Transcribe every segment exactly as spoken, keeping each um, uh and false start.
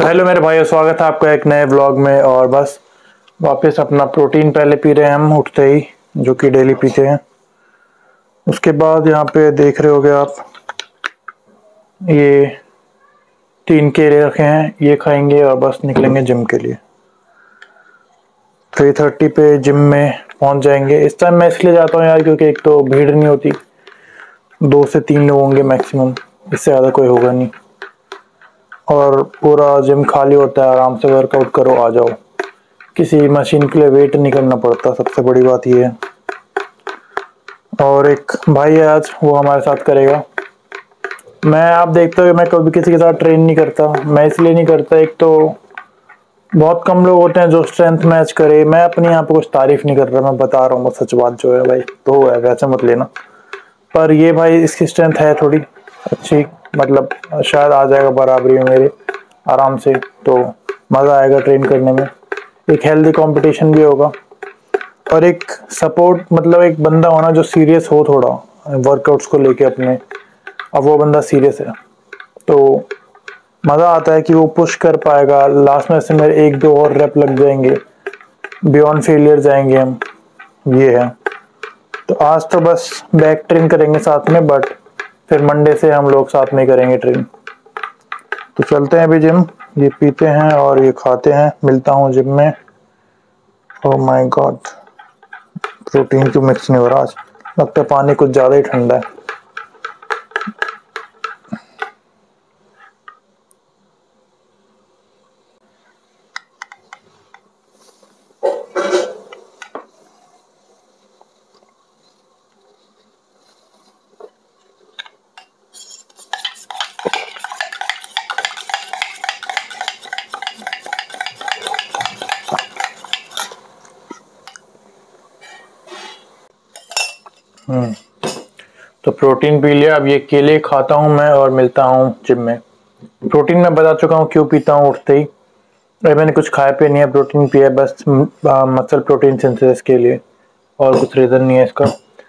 तो हेलो मेरे भाइयों, स्वागत है आपका एक नए व्लॉग में। और बस वापस अपना प्रोटीन पहले पी रहे हैं हम उठते ही, जो कि डेली पीते हैं। उसके बाद यहाँ पे देख रहे होगे आप, ये तीन केले रखे हैं, ये खाएंगे और बस निकलेंगे जिम के लिए। थ्री थर्टी पे जिम में पहुँच जाएंगे। इस टाइम मैं इसलिए जाता हूँ यार, क्योंकि एक तो भीड़ नहीं होती, दो से तीन लोग होंगे मैक्सिमम, इससे ज़्यादा कोई होगा नहीं, और पूरा जिम खाली होता है। आराम से वर्कआउट करो, आ जाओ। किसी मशीन के लिए वेट नहीं करना पड़ता, सबसे बड़ी बात ये है। और एक भाई है आज, वो हमारे साथ करेगा। मैं आप देखते हो मैं कभी किसी के साथ ट्रेन नहीं करता। मैं इसलिए नहीं करता, एक तो बहुत कम लोग होते हैं जो स्ट्रेंथ मैच करे। मैं अपनी यहाँ पे कुछ तारीफ नहीं कर रहा, मैं बता रहा हूँ बस सच बात जो है भाई, तो है, वैसे मत लेना। पर ये भाई, इसकी स्ट्रेंथ है थोड़ी अच्छी, मतलब शायद आ जाएगा बराबरी में मेरे आराम से, तो मज़ा आएगा ट्रेन करने में। एक हेल्दी कंपटीशन भी होगा, और एक सपोर्ट, मतलब एक बंदा होना जो सीरियस हो थोड़ा वर्कआउट्स को लेके अपने। अब वो बंदा सीरियस है तो मज़ा आता है कि वो पुश कर पाएगा। लास्ट में से मेरे एक दो और रेप लग जाएंगे, बियॉन्ड फेलियर जाएंगे हम, ये है। तो आज तो बस बैक ट्रेन करेंगे साथ में, बट फिर मंडे से हम लोग साथ में करेंगे ट्रेन। तो चलते हैं अभी जिम, ये पीते हैं और ये खाते हैं। मिलता हूँ जिम में। ओह माय गॉड, प्रोटीन क्यों मिक्स नहीं हो रहा आज? लगता है पानी कुछ ज़्यादा ही ठंडा है। हम्म तो प्रोटीन पी लिया, अब ये केले खाता हूँ मैं और मिलता हूँ जिम में। प्रोटीन मैं बता चुका हूँ क्यों पीता हूँ उठते ही। अरे मैंने कुछ खाया पिया नहीं है, प्रोटीन पिया है बस मसल प्रोटीन सिंथेसिस के लिए, और कुछ रीज़न नहीं है इसका।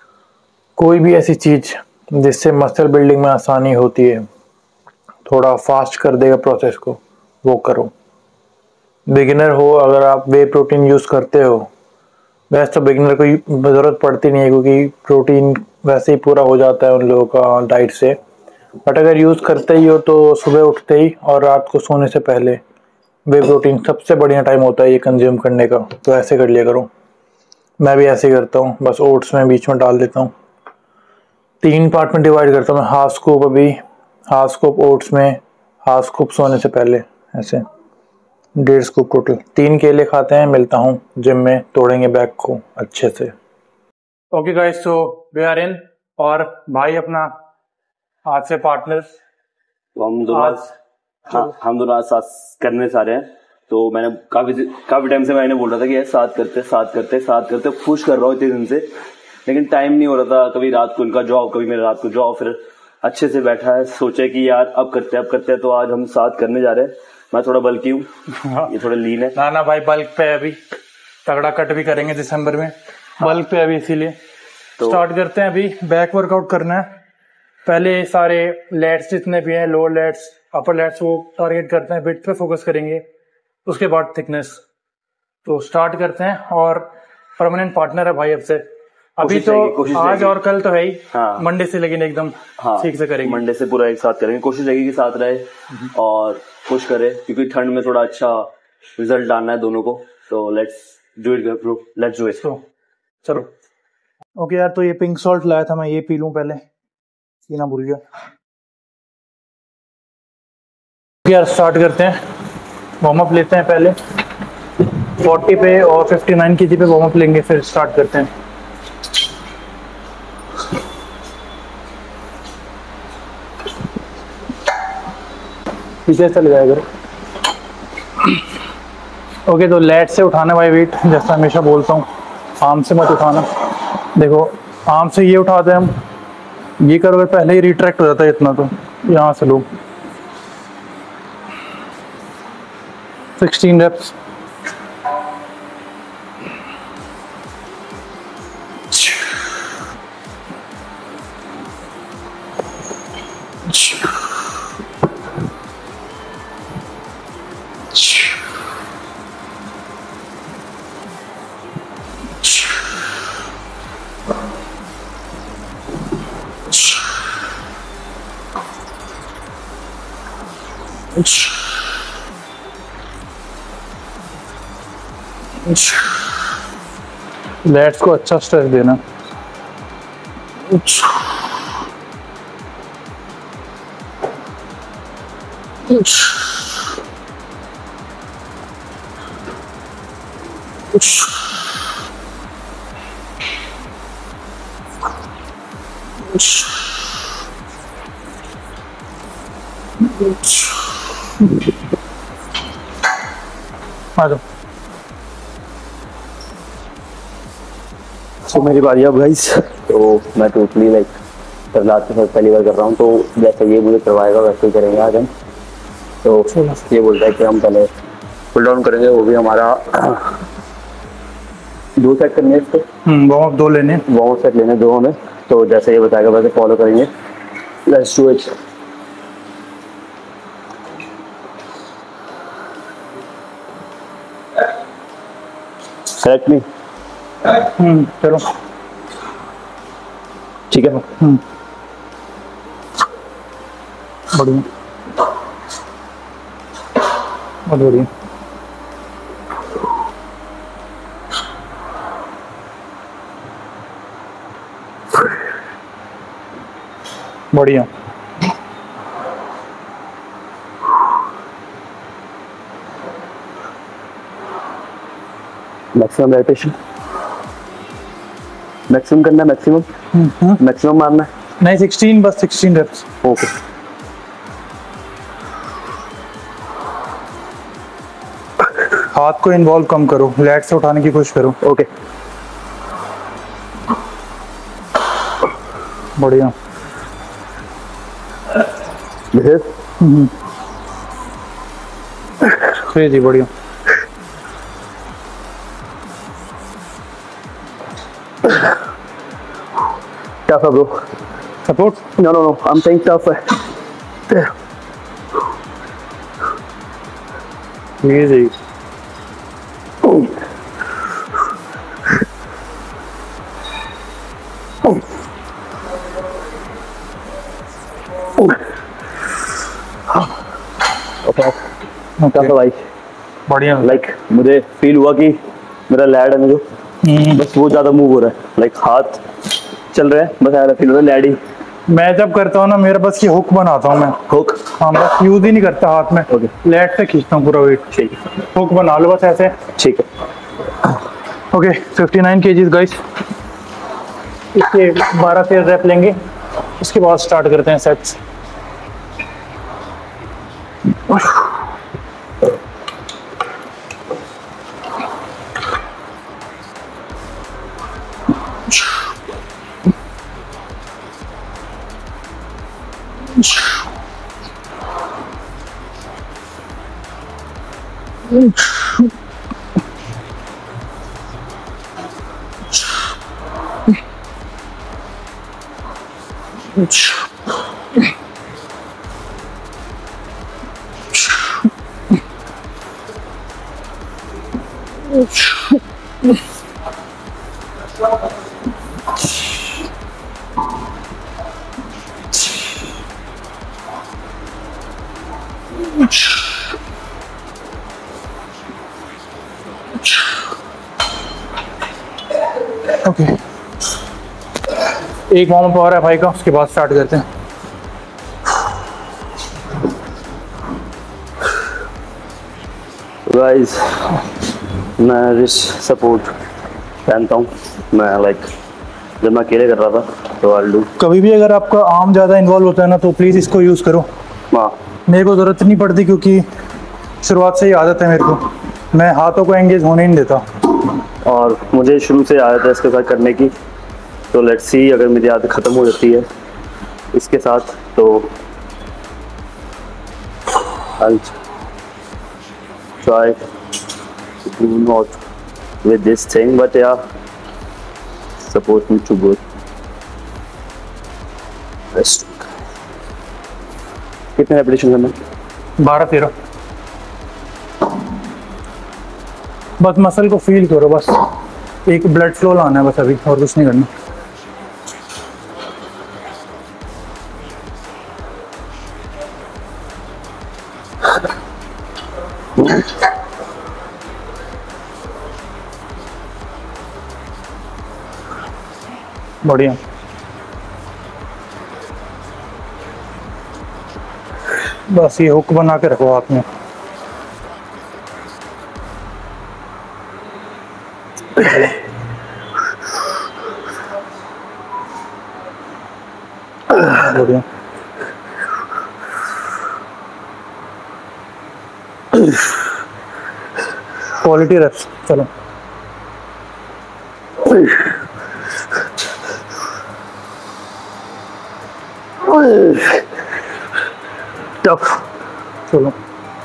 कोई भी ऐसी चीज़ जिससे मसल बिल्डिंग में आसानी होती है, थोड़ा फास्ट कर देगा प्रोसेस को, वो करो। बिगिनर हो अगर आप वे प्रोटीन यूज़ करते हो, वैसे तो बिगिनर को ज़रूरत पड़ती नहीं है, क्योंकि प्रोटीन वैसे ही पूरा हो जाता है उन लोगों का डाइट से। बट अगर यूज़ करते ही हो तो सुबह उठते ही और रात को सोने से पहले वे प्रोटीन सबसे बढ़िया टाइम होता है ये कंज्यूम करने का। तो ऐसे कर लिया करो। मैं भी ऐसे ही करता हूँ, बस ओट्स में बीच में डाल देता हूँ। तीन पार्ट में डिवाइड करता हूँ मैं। हाफ स्कूप अभी, हाफ स्कूप ओट्स में, हाफ स्कूप सोने से पहले, ऐसे डेढ़ स्कूप टोटल। तीन केले खाते हैं। मिलता हूँ जिम में, तोड़ेंगे बैग को अच्छे से। Okay guys, so we are in, और भाई अपना आज से पार्टनर, तो हम दोनों आज, हाँ हम दोनों आज साथ करने जा रहे हैं। तो मैंने काफी काफी टाइम से मैंने बोल रहा था कि यार साथ करते साथ करते साथ करते पुश कर रहा हूँ इतने दिन से, लेकिन टाइम नहीं हो रहा था। कभी रात को उनका जॉब, कभी मेरे रात को जॉब, फिर अच्छे से बैठा है, सोचा कि यार अब करते अब करते हैं। तो आज हम साथ करने जा रहे हैं। मैं थोड़ा बल्कि हूँ, ये थोड़ा लीन है। ना ना भाई, बल्क पे अभी तगड़ा कट भी करेंगे दिसंबर में। हाँ। बल्क पे अभी, इसीलिए तो स्टार्ट करते हैं। अभी बैक वर्कआउट करना है। पहले सारे लेट्स जितने भी हैं, लोअर लेट्स, अपर लेट्स, वो टारगेट करते हैं, वेट पे फोकस करेंगे। उसके बाद थिकनेस। तो स्टार्ट करते हैं, और परमानेंट पार्टनर है भाई अब से। अभी तो आज और कल तो है ही, हाँ। मंडे से लेकिन एकदम हाँ, ठीक से करेंगे। मंडे से पूरा एक साथ करेंगे। कोशिश रहेगी कि साथ रहे और पुश करे, क्योंकि ठंड में थोड़ा अच्छा रिजल्ट लाना है दोनों को। तो let's do it bro, let's do it. चलो ओके यार, तो ये पिंक सॉल्ट लाया था मैं, ये पी लूं पहले, पीना भूल गया यार। स्टार्ट करते हैं, वार्म अप लेते हैं पहले चालीस पे, और उनसठ केजी पे वार्म अप लेंगे, फिर स्टार्ट करते हैं। पीछे चल जाएगा। ओके, तो लेट से उठाना भाई वेट, जैसा हमेशा बोलता हूँ, आर्म से मत उठाना। देखो आर्म से ये उठाते हैं हम, ये करोगे पहले ही रिट्रैक्ट हो जाता है इतना, तो यहाँ से लो। सोलह रेप्स। लेट्स को अच्छा स्ट्रेच देना। आ जाओ। सो मेरी बारी अब गाइस। तो मैं टोटली लाइक प्रहलाद के साथ पहली बार कर रहा हूँ, तो जैसा ये मुझे करवाएगा वैसे ही करेंगे आज हम। तो ये बोल रहा है कि हम पहले पुल डाउन करेंगे, वो भी हमारा दो सेट करने इसको, वार्म अप दो लेने, वार्म अप सेट लेने दो हमें। तो जैसे ये बताएगा वैसे फॉलो करेंगे। Let's do it. Correct me? Hmm चलो ठीक है। हम्म बढ़िया, बहुत बढ़िया। बढ़िया। मैक्सिमम रेपिटेशन, मैक्सिमम करना है, मैक्सिमम मैक्सिमम मारना है। नहीं सिक्सटीन, बस सिक्सटीन रेप्स। ओके। हाथ को इन्वॉल्व कम करो, लेट से उठाने की कोशिश करो। ओके बढ़िया। जी बढ़िया। टफ है bro. Support? No no no, I am saying tough है। ये जी ओके टफ है भाई। बढ़िया। लाइक मुझे फील हुआ कि मेरा लैड है ना जो, बस वो ज्यादा मूव हो रहा है। लाइक हाथ चल रहा है, बस ऐसा फील हो रहा है लैड ही। मैं जब करता हूँ ना, मेरा बस ये हुक बनाता हूँ मैं। हुक? हाँ, बस यूज ही नहीं करता हाथ में। ओके। लेट से खींचता हूँ पूरा वेट। ठीक। हुक बना लो बस ऐसे। ठीक है। Okay fifty nine kgs guys. इसके बारह तेरह रैप लेंगे, उसके बाद स्टार्ट करते हैं सेट्स। ओके एक वार्म अप और है भाई का, उसके बाद स्टार्ट करते हैं। गाइस मैं रिस्ट सपोर्ट पहनता हूँ। मैं लाइक जब मैं अकेले कर रहा था तो आई डू। कभी भी अगर आपका आर्म ज़्यादा इन्वॉल्व होता है ना, तो प्लीज़ इसको यूज़ करो। हाँ मेरे को ज़रूरत नहीं पड़ती, क्योंकि शुरुआत से ही आदत है मेरे को, मैं हाथों को एंगेज होने नहीं देता। और मुझे शुरू से आदत है इसके साथ करने की। तो लेट्स सी अगर मेरी आदत ख़त्म हो जाती है इसके साथ तो I'll try to do not with this thing, but yeah, support me to go. Rest. कितने रेपिटेशन करना? बारह तेरह। बस मसल को फील करो, बस एक ब्लड फ्लो लाना है बस अभी, और कुछ नहीं करना। बढ़िया। बस ये हुक बना के रखो हाथ में। बढ़िया। Quality reps. चलो टफ। चलो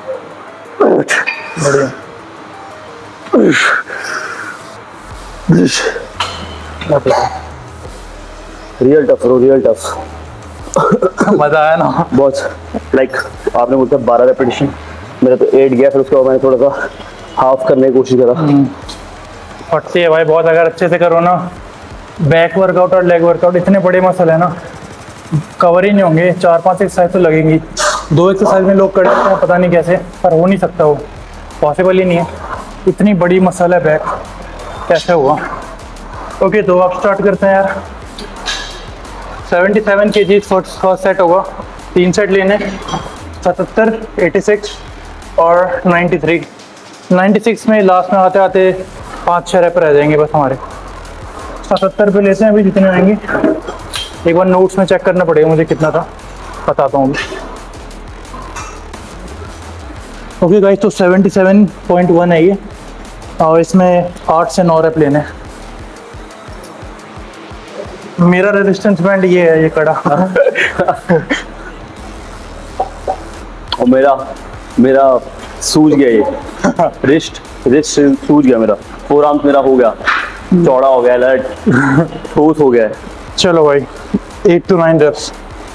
बढ़िया। Real tough row, real tough. मजा आया ना बहुत। लाइक आपने बोलता बारह रेपिटेशन, मेरा तो एट गया, फिर उसके बाद मैंने थोड़ा सा हाफ करने की कोशिश करा। फटती है भाई बहुत, अगर अच्छे से करो ना। बैक वर्कआउट और लेग वर्कआउट इतने बड़े मसल है ना, कवर ही नहीं होंगे। चार पांच एक्सरसाइज तो लगेंगी। दो एक्सरसाइज में लोग कर देते हैं, पता नहीं कैसे, पर हो नहीं सकता, वो पॉसिबल ही नहीं है। इतनी बड़ी मसल है बैक, कैसे हुआ। ओके तो अब स्टार्ट करते हैं यार। सेवेंटी सेवन के जी फर्स्ट सेट होगा। तीन सेट लेने, सतहत्तर, छियासी और तिरानवे। छियानवे में लास्ट में आते आते पाँच छः रैप रह जाएंगे बस हमारे। सतहत्तर पे लेते हैं अभी जितने आएंगे। एक बार नोट्स में चेक करना पड़ेगा मुझे कितना था, बताता हूँ। ओके गाइस, तो सेवेंटी सेवन पॉइंट वन है ये, और इसमें आठ से नौ रैप लेने। मेरा रेजिस्टेंस बैंड ये है, ये कड़ा। और मेरा मेरा सूज गया ये रिस्ट रिस्ट सूज गया मेरा। फोर आर्म्स मेरा हो गया, चौड़ा हो गया, अलर्ट ठोस हो गया। चलो भाई, eight to nine reps.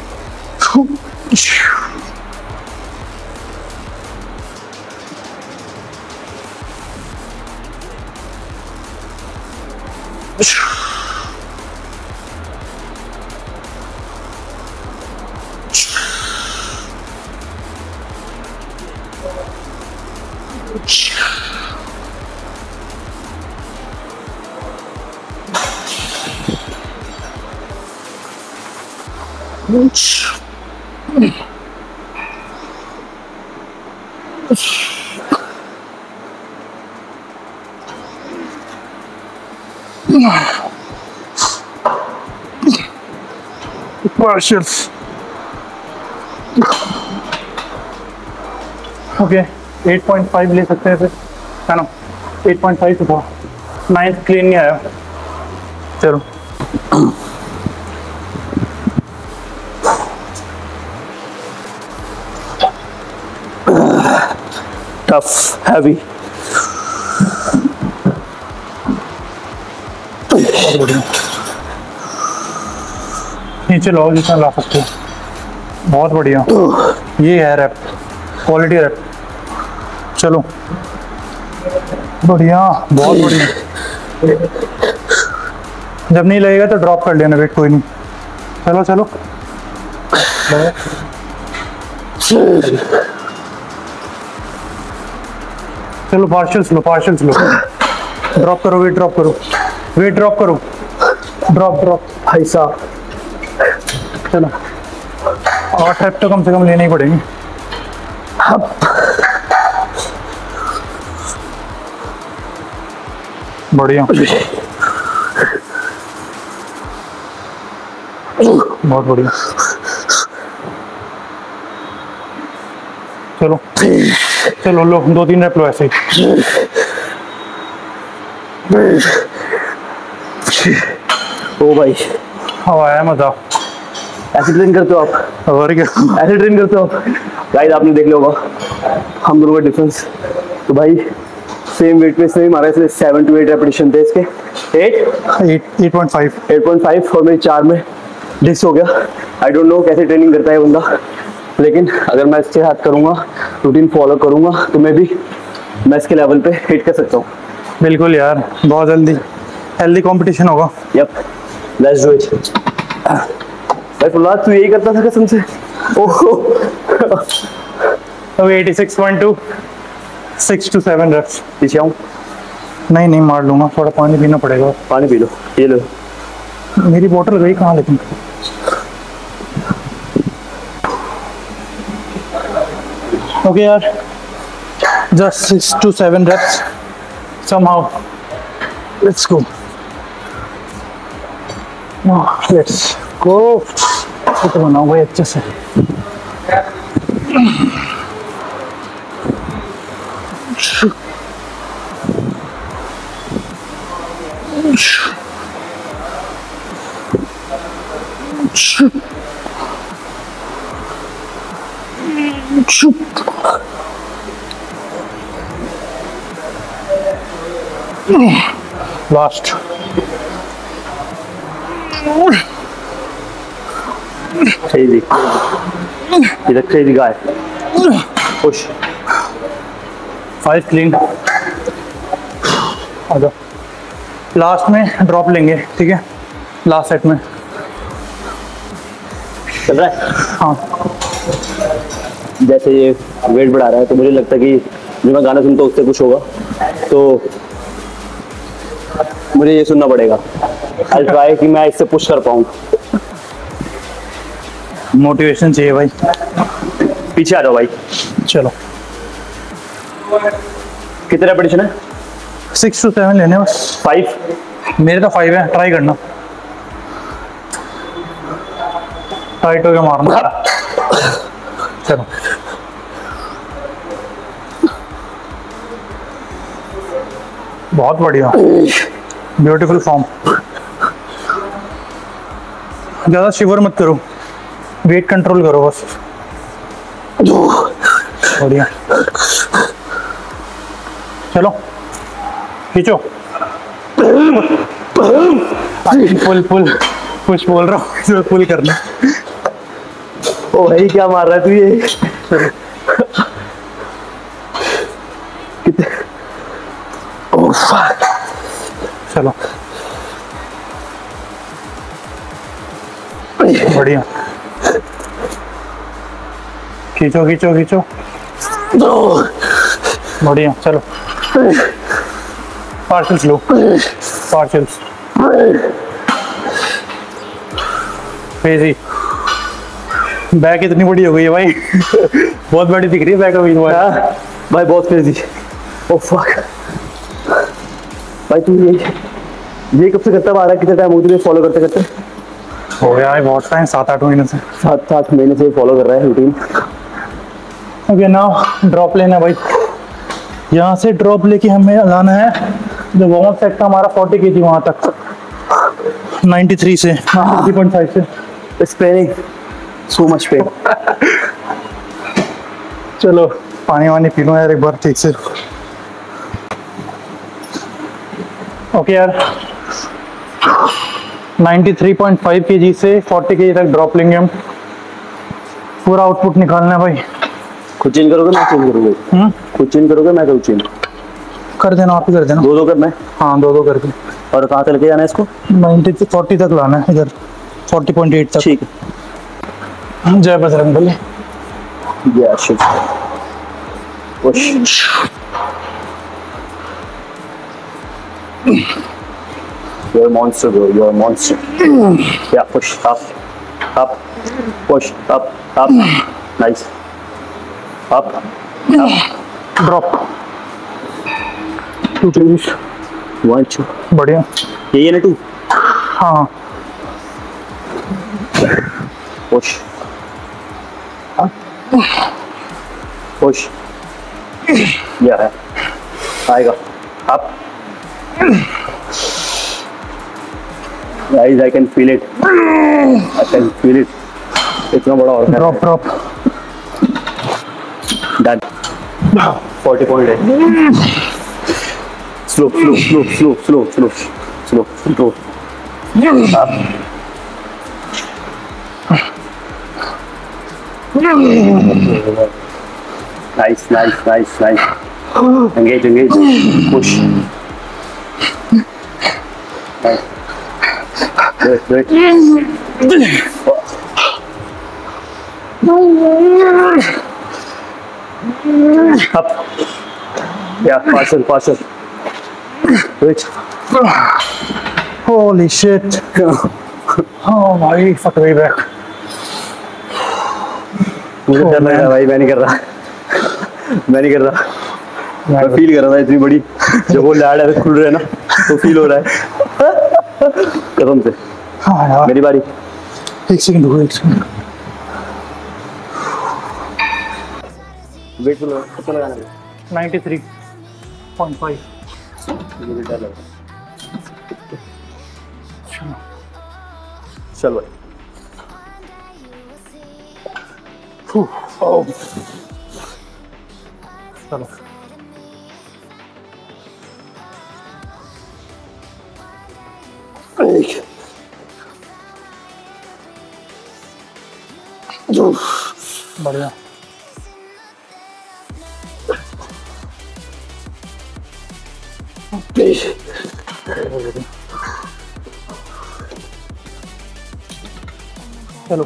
Partials. Okay, eight point five ले सकते हैं फिर, है ना। एट पॉइंट फाइव तो था, नाइन्थ क्लीन नहीं आया। चलो टफ हैवी। नीचे लो जितना ला सकते हो, बहुत बढ़िया। ये है रैप, क्वालिटी रैप। चलो बढ़िया, बहुत बढ़िया। जब नहीं लगेगा तो ड्रॉप कर लेना, वेट कोई नहीं। चलो चलो चलो, पार्शल्स लो, पार्शल्स लो। ड्रॉप करो, वेट ड्रॉप करो, वेट ड्रॉप करो, ड्रॉप ड्रॉप भाई साहब। चलो आठ रैप तो कम से कम लेने ही पड़ेंगे। बढ़िया, बहुत बढ़िया। चलो चलो लो, दो तीन रैप लो ऐसे ही। ओ भाई, हवा आया मजा। ऐसे ट्रेन करते हो आप? और क्या, ऐसे ट्रेन करते हो गाइस? आपने देख लिया होगा हम दोनों का डिफरेंस। तो भाई सेम वेट में सेम हमारा, इसलिए सेवन टू एट रेपिटेशन थे इसके। Eight eight eight point five eight point five और मेरे चार में डिस हो गया। आई डोंट नो कैसे ट्रेनिंग करता है बंदा, लेकिन अगर मैं इसके साथ करूँगा, रूटीन फॉलो करूँगा, तो मैं भी मैं इसके लेवल पे हिट कर सकता हूँ। बिल्कुल यार, बहुत जल्दी हेल्दी कंपटीशन होगा। Yup, let's do it. भाई फुल्लाद तू यही करता था कसम से? ओहो अब eighty six point two six two seven reps. पीछे आऊँ? नहीं नहीं मार लूंगा, थोड़ा पानी पीना पड़ेगा। पानी पी लो, ये लो। मेरी बोतल गई कहाँ लेकिन? ओके यार, just six two seven reps somehow. Let's go. Let's go. तो बनाओ भाई अच्छे से। Last. Crazy. He's a crazy guy. Push. Five clean. आ जाओ। लास्ट में ड्रॉप लेंगे, ठीक है? लास्ट सेट में। चल रहा है? हाँ। जैसे ये वेट बढ़ा रहा है तो मुझे लगता है कि जो मैं गाना सुनता हूँ उससे कुछ होगा, तो मुझे ये सुनना पड़ेगा। I'll try कि मैं इससे पुश कर पाऊँ। मोटिवेशन चाहिए भाई। पीछे आ जाओ भाई। चलो। कितने रेपिटेशन है? सिक्स टू सेवन लेने बस। फाइव? मेरे तो फाइव है, ट्राई करना। टाइट होके मारना। चलो। बहुत बढ़िया, ब्यूटीफुल फॉर्म। ज़्यादा शिवर मत करो, वेट कंट्रोल करो बस। बढ़िया, चलो खींचो। पुल पुल पुश बोल रहा हूँ, पुल करना। ओ भाई क्या मार रहा है तू ये? कितने? Oh fuck. चलो बढ़िया, खींचो खींचो खींचो। बढ़िया, चलो पार्शल्स लो, पार्शल्स। क्रेजी, बैक इतनी बड़ी हो गई है भाई। बहुत बड़ी दिख रही है बैक अभी। हाँ भाई बहुत क्रेजी। ओह फक भाई, तू ये ये कब से करता आ रहा है? कितना टाइम हो गया फॉलो करते करते? हो गया है बहुत टाइम, सात आठ महीने से। सात आठ महीने से फॉलो कर रहा है रूटीन। ओके नाउ ड्रॉप लेना भाई। यहाँ से ड्रॉप लेके हमें लाना है जो वार्म अप सेट था हमारा फोर्टी के जी वहाँ तक, नाइन्टी थ्री से थ्री पॉइंट फाइव से। It's paining so much pain. चलो पानी वानी पी लो यार एक बार ठीक से। ओके यार, ninety three point five K G से फोर्टी के जी तक ड्रॉप लेंगे हम। पूरा आउटपुट निकालना है भाई। खुद चेंज करोगे मैं चेंज करूँगा? हम्म, खुद चेंज करोगे मैं करूँ चेंज? कर देना, आप ही कर देना। दो दो करना है? हाँ दो दो करके। और कहाँ से लेके जाना है इसको? नाइन्टी फोर्टी तक लाना है, इधर फोर्टी पॉइंट एट तक। ठीक है। जय Bajrang Bali. Yeah, shit. Push. You're a monster, bro. You're a monster. Yeah, push up, up, push up, up. Nice. Up, up. Drop two please. One, two. बढ़िया। ये ये ना two. हाँ Push. Push. Yeah है, आएगा। Up. Guys, I can feel it. I can feel it. इतना बड़ा और drop drop. Done. forty point eight. Slow, slow, slow, slow, slow, slow, slow, slow. Up. Nice, nice, nice, nice. Engage, engage. Push. Nice. Do it, do it. Up. या parcel parcel which holy shit oh भाई fuck way back मुझे डर लग रहा है भाई मैं नहीं कर रहा मैं नहीं कर रहा मैं फील कर रहा था इतनी बड़ी जब वो लैड है खुल रहे हैं ना तो फील हो रहा है कसम से। हाँ यार मेरी बारी। एक सेकंड रुको एक सेकंड वेट लो कितना लगाना है नाइंटी थ्री पॉइंट फाइव मुझे डर लग रहा है चल भाई oh. चलो बढ़िया चलो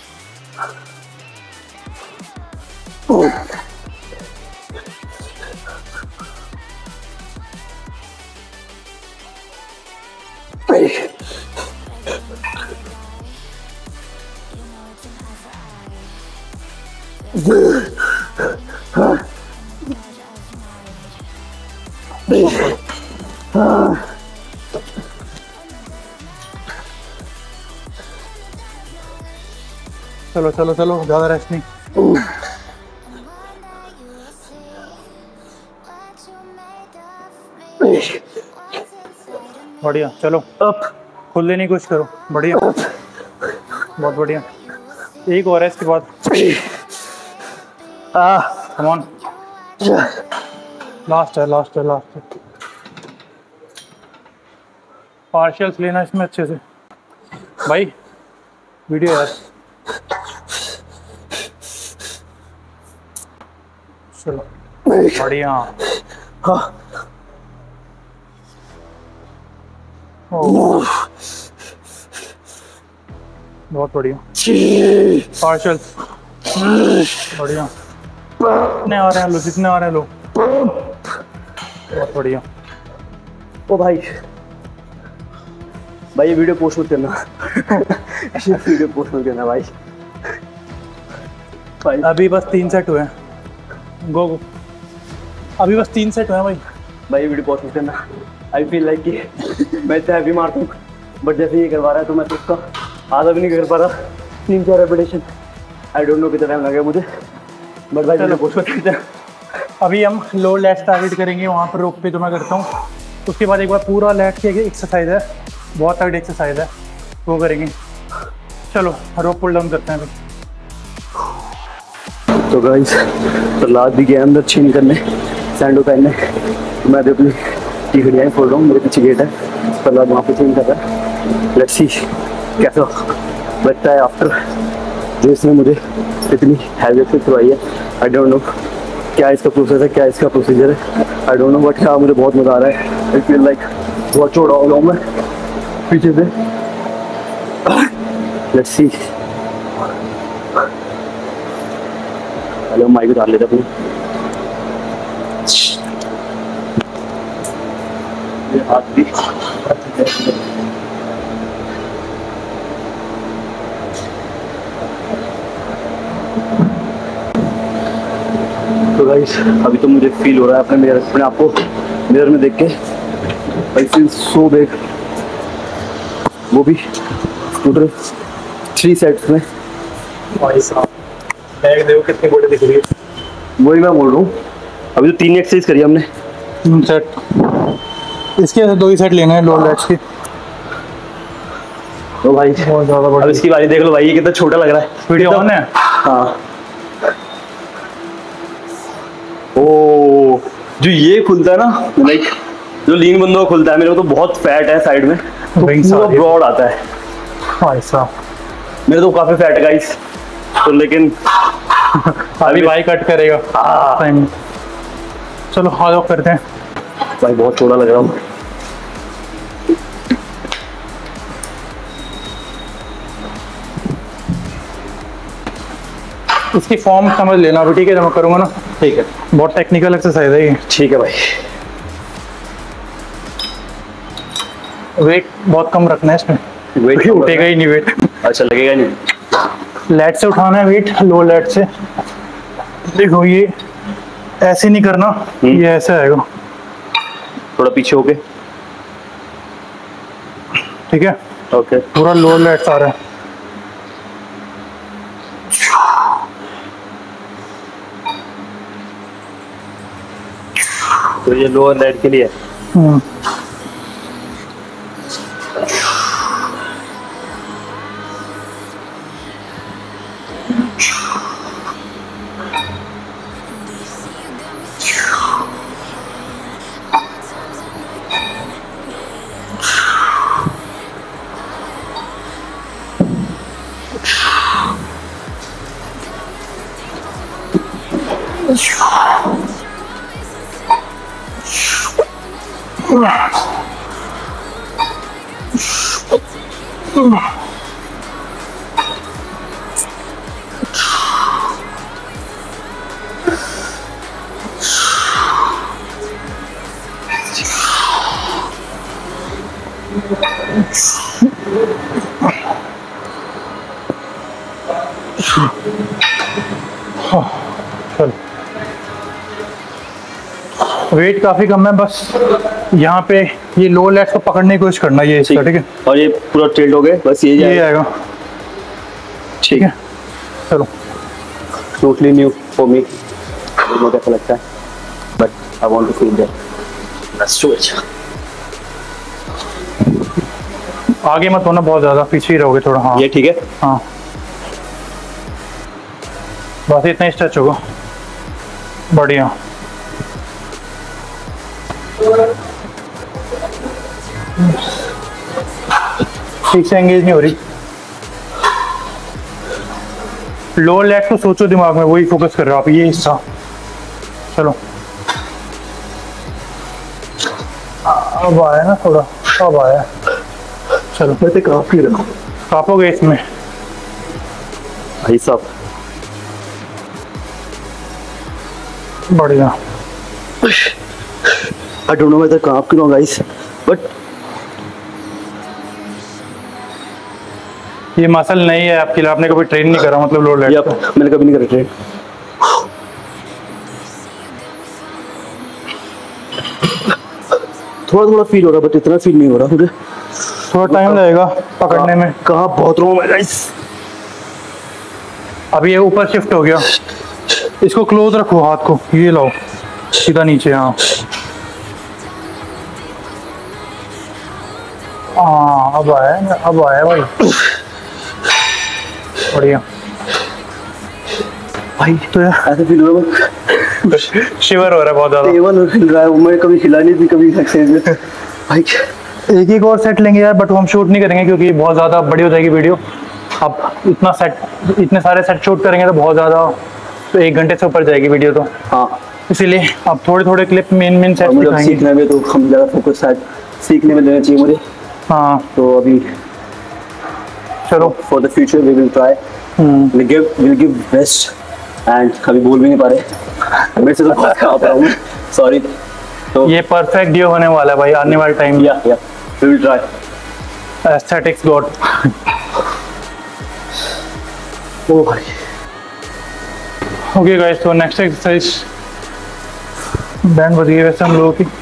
चलो चलो चलो ज्यादा रेस्ट नहीं। बढ़िया चलो अप खुद लेने की कोशिश करो। बढ़िया बहुत बढ़िया एक और है इसके बाद कम ऑन लास्ट है लास्ट है लास्ट है पार्शियल्स लेना इसमें अच्छे से भाई वीडियो यार। चलो बढ़िया बहुत बढ़िया पार्शल बढ़िया कितने आ रहे हैं लो कितने आ रहे हैं लो बहुत बढ़िया। ओ भाई भाई ये वीडियो पोस्ट मत करना ये वीडियो पोस्ट मत करना भाई भाई अभी बस तीन सेट हुए हैं गो गो अभी बस तीन सेट हुए हैं भाई भाई ये वीडियो पोस्ट मत करना। आई फील लाइक कि मैं इतना हैवी मारता हूँ बट जैसे ये करवा रहा है तो मैं तो उसका आधा भी नहीं कर पा रहा। तीन चार रेपिटेशन आई डोंट नो कितना टाइम लगेगा मुझे बट भाई चलो पोस्ट मत करना। अभी हम लो लेट्स टारगेट करेंगे वहाँ पर रोप पे जो मैं करता हूँ उसके बाद एक बार पूरा लेट की एक्सरसाइज है बहुत तगड़ी एक्सरसाइज है वो करेंगे। चलो रोप पुल डाउन करते हैं अभी। तो गाइस प्रहलाद भी गया अंदर छीन करने सैंडो पहनने तो मैं अभी अपनी टिकड़ियाँ खोल रहा हूँ। मेरे पीछे गेट है प्रहलाद वहाँ पे छीन कर रहा है। लेट्स सी कैसा लगता है आफ्टर जो इसने मुझे इतनी हैवी एक्सरसाइज करवाई है। आई डोंट नो क्या इसका प्रोसेस है क्या इसका प्रोसीजर है आई डोंट नो बट क्या मुझे बहुत मज़ा आ रहा है। आई फील लाइक बहुत चौड़ा हो रहा हूँ मैं पीछे से। लेट्स सी पहले माइक उतार लेते अपनी ये हाथ भी तो गाइस अभी तो मुझे फील हो रहा है अपने मेरे अपने आप को मिरर में देख के आई फील सो बिग वो भी टोटल थ्री सेट्स में। भाई साहब बैग देखो कितनी बड़ी दिख रही है। वही मैं बोल रहा हूँ अभी तो तीन एक्सरसाइज करी हमने तीन सेट इसके दो ही सेट लेने हैं लो लेट्स की। तो भाई बहुत ज़्यादा अब बड़ी इसकी बारी देख लो भाई ये कितना छोटा लग रहा है। वीडियो ऑन है हाँ ओ जो ये खुलता है ना लाइक जो लीन बंदों का खुलता है मेरे को तो बहुत फैट है साइड में तो पूरा ब्रॉड आता है। भाई साहब मेरे तो काफी फैट है गाइस तो लेकिन अभी भाई कट करेगा टाइम। चलो आ जाओ करते हैं। भाई बहुत चौड़ा लग रहा हूँ। इसकी फॉर्म समझ लेना अभी, ठीक है? जब मैं करूँगा ना, ठीक है, बहुत टेक्निकल एक्सरसाइज है ये। ठीक है भाई। वेट बहुत कम रखना है इसमें, वेट उठेगा ही नहीं वेट। अच्छा, लगेगा नहीं। लैट से उठाना है वेट, लो लैट से। देखो ये ऐसे नहीं करना, ये ऐसे आएगा, थोड़ा पीछे होके, ठीक है? ओके। पूरा लो लैट्स आ रहा है। तो ये लोअर लेग के लिए। हम्म चल, वेट काफी कम है, बस यहाँ पे ये लो लेग्स को पकड़ने की कोशिश करना, ये इसका, ठीक है? और ये पूरा टिल्ट हो गया, बस ये ये आएगा, ठीक है? चलो, टोटली न्यू फॉर मी, मुझे ऐसा लगता है, but I want to feel that. Let's do it. आगे मत होना बहुत ज्यादा, पीछे ही रहोगे थोड़ा। हाँ ये ठीक है। हाँ, बस इतना ही स्ट्रेच होगा, बढ़िया। ठीक से एंगेज नहीं हो रही। लोअर लेग को सोचो दिमाग में, वही फोकस कर रहे हो आप, ये हिस्सा। चलो, अब आया ना थोड़ा, अब आया। चलो, मैं तो काफी रखो, कापोगे इसमें भाई साहब, बढ़िया। I don't know whether calf क्यों गाइस, बट ये मसल नहीं है आपके लिए, आपने कभी ट्रेन नहीं करा, मतलब लोअर लेग। मैंने कभी नहीं करा ट्रेन। थोड़ा थोड़ा फील हो रहा है, बट इतना फील नहीं हो रहा मुझे, थोड़ा टाइम लगेगा पकड़ने में। कहाँ बहुत रहा हूँ मैं गाइस। अभी ये ऊपर शिफ्ट हो गया, इसको क्लोज रखो, हाथ को ये लाओ सीधा नीचे। हाँ हाँ, अब आया ना, अब आया भाई, बढ़िया। भाई तो यार ऐसे फील हो रहा है, शिवर हो रहा है बहुत ज्यादा। टेबल हिल रहा है, मैं कभी हिला नहीं थी कभी एक्सरसाइज में भाई। एक एक और सेट लेंगे यार, बट हम शूट नहीं करेंगे क्योंकि बहुत ज़्यादा बड़ी हो जाएगी वीडियो। अब इतना सेट, इतने सारे सेट शूट करेंगे तो बहुत ज़्यादा, तो एक घंटे से ऊपर जाएगी वीडियो तो। हाँ, इसीलिए अब थोड़े थोड़े क्लिप मेन मेन सेट दिखाएंगे। सीखने में तो हम ज़्यादा फोकस शायद सीखने में देना चाहिए मुझे। हाँ, तो अभी चलो, for the future we will try, we give will give best. And कभी बोल भी नहीं पा रहे, मेरे से तो बहुत खराब रहा हूँ, सॉरी। तो ये परफेक्ट वीडियो होने वाला है भाई आने वाले टाइम। या या we will try. Aesthetics god. Oh भाई, ओके गाइस, तो नेक्स्ट एक्सरसाइज बैंड बज गई वैसे हम लोगों की।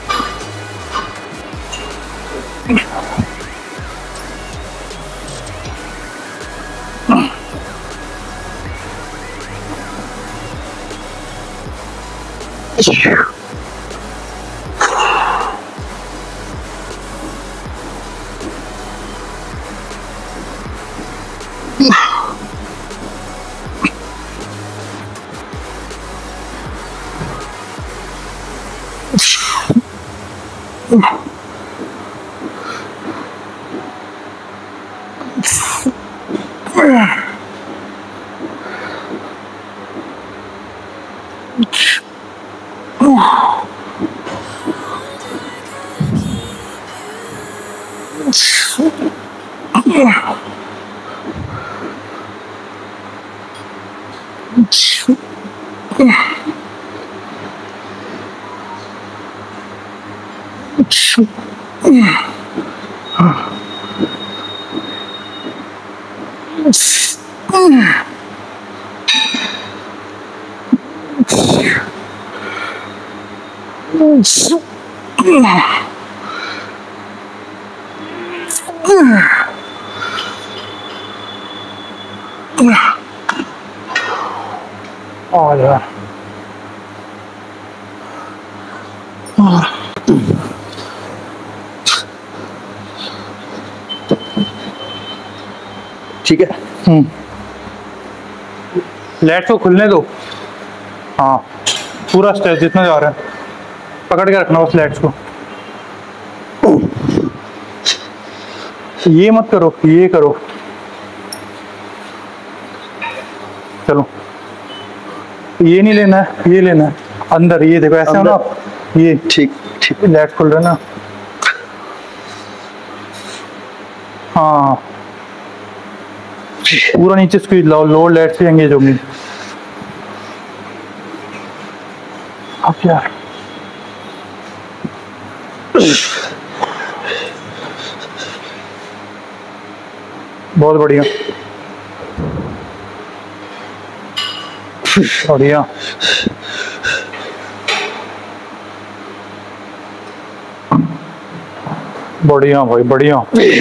और यार ठीक है। हम्म, लेट्स को खुलने दो। हाँ, पूरा स्टेप जितना जा रहा है पकड़ के रखना उस लेट्स को। ये मत करो, ये करो। चलो, ये नहीं लेना है, ये लेना है अंदर। ये देखो ऐसे हो ना आप, ये ठीक ठीक। लेट्स खुल रहा है ना। हाँ, पूरा नीचे स्क्वीज लाओ, लोअर लेट्स भी एंगेज होंगी। अब यार बहुत बढ़िया बढ़िया। बढ़िया भाई बढ़िया।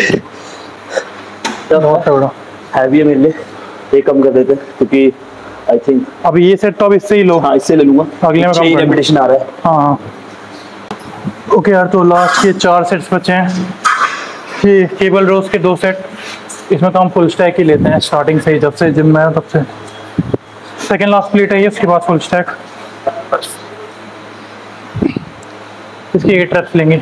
बहुत तगड़ा। हैवी है मेरे लिए, ये कम कर देते क्योंकि आई थिंक अब ये सेट तो अब इससे ही लो। हाँ इससे ले लूंगा, अगले में कम कर रेपिटेशन आ रहा है। हाँ हाँ ओके यार, तो लास्ट के चार सेट्स बचे हैं। ये केबल रोज के दो सेट, इसमें तो हम फुल स्टैक ही लेते हैं स्टार्टिंग से ही, जब से जिम में है तब से। सेकेंड लास्ट प्लेट है ये, उसके बाद फुल स्टैक। इसकी एट रेप्स लेंगे।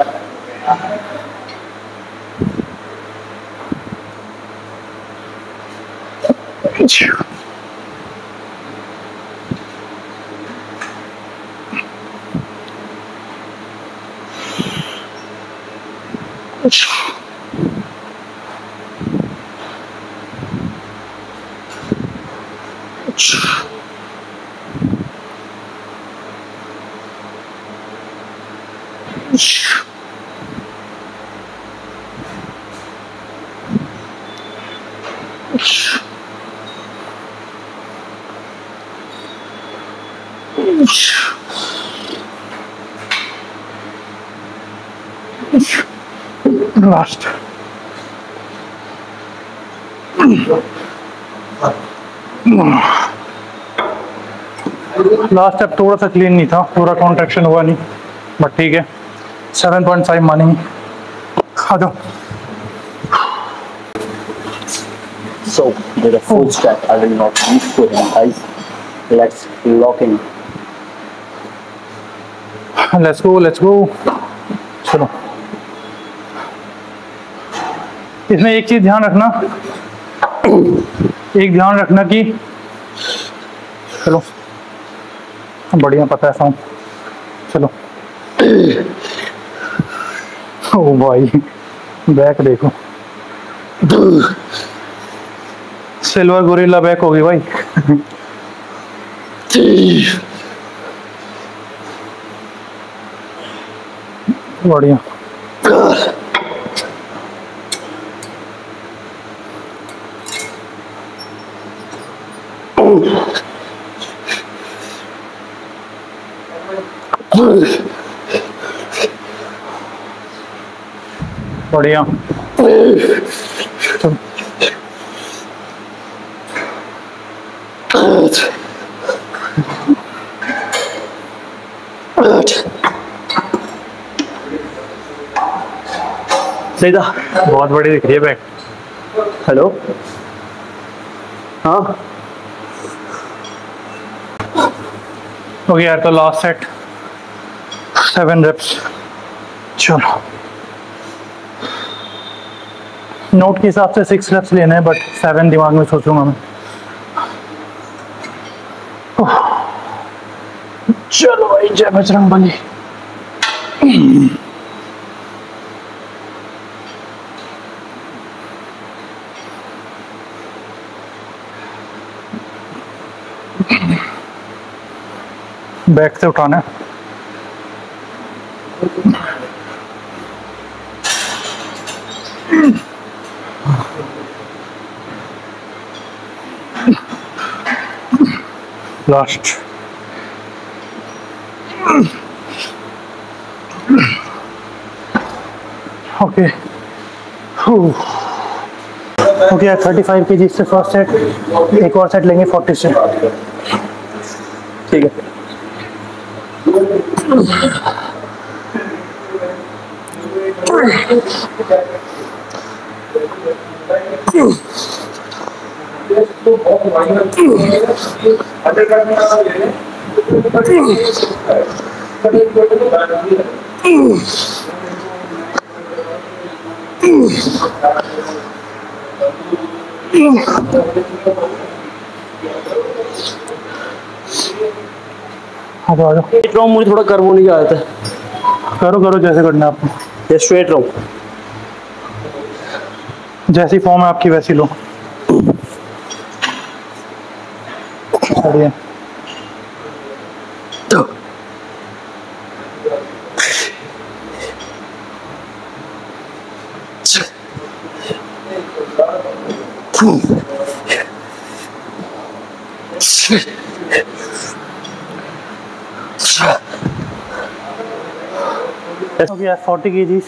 लास्ट लास्ट स्टेप थोड़ा सा क्लीन नहीं था, पूरा कॉन्ट्रैक्शन हुआ नहीं, बट ठीक है। सेवन पॉइंट फाइव मानेंगे। आ जाओ। So with a full stack, I will not use for him, guys. Let's lock in. Let's go let's go. चलो, इसमें एक चीज ध्यान रखना, एक ध्यान रखना कि चलो बढ़िया पता है सॉन्ग। चलो ओ भाई बैक देखो, सिल्वर गोरिल्ला बैक होगी भाई। बढ़िया। बढ़िया। चल। सही था। बहुत बड़ी दिख रही है बैक। हेलो, हाँ ओके यार, तो लास्ट सेट सेवन रेप्स। चलो, नोट के हिसाब से सिक्स रेप्स लेने हैं, बट सेवन दिमाग में सोचूंगा मैं। चलो भाई, जय बजरंग बली। बैक से उठाना है। Last. Okay okay thirty five K G से फर्स्ट सेट, एक और सेट लेंगे फोर्टी से। ठीक है। स्ट्रेट रहो, मुझे थोड़ा कर्व होने की आदत है। करो करो जैसे करना है आपको। ये स्ट्रेट रहो, जैसी फॉर्म है आपकी वैसी लो। बढ़िया। Okay, forty kgs.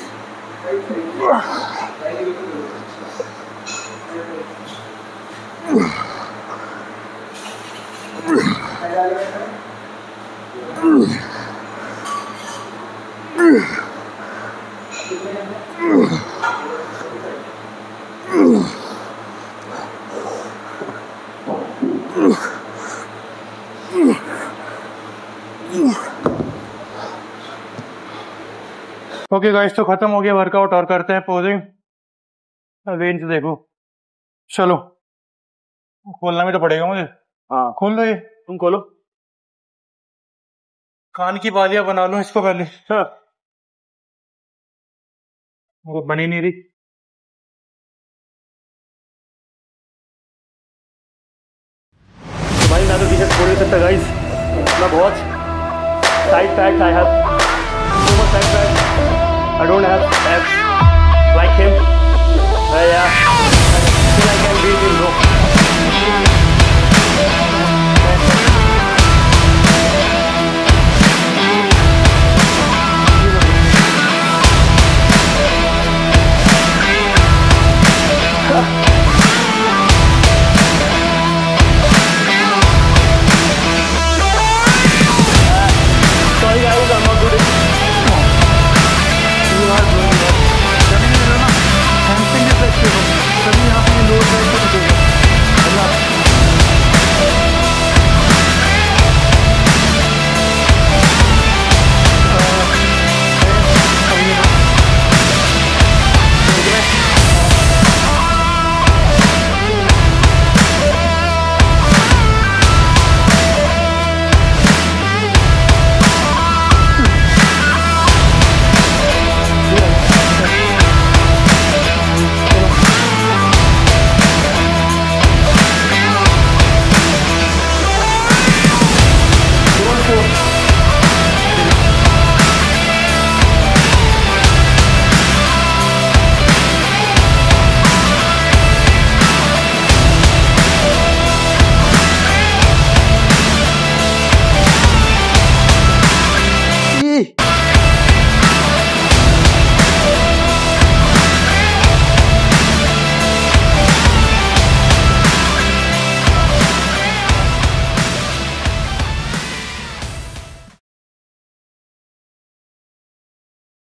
Okay guys, तो खत्म हो गया वर्कआउट और करते हैं पोजिंग। रेंज देखो, चलो खोलना भी तो पड़ेगा मुझे। हाँ खोल लो, ये तुम खोलो। कान की बालियां बना लो इसको पहले। हाँ। वो बनी नहीं रही। तो भाई मैं तो टी शर्ट खोल नहीं सकता गाइस, मैं बहुत tight pack I have so much tight pack. I don't have abs like him. Uh, yeah, still I can beat him, bro.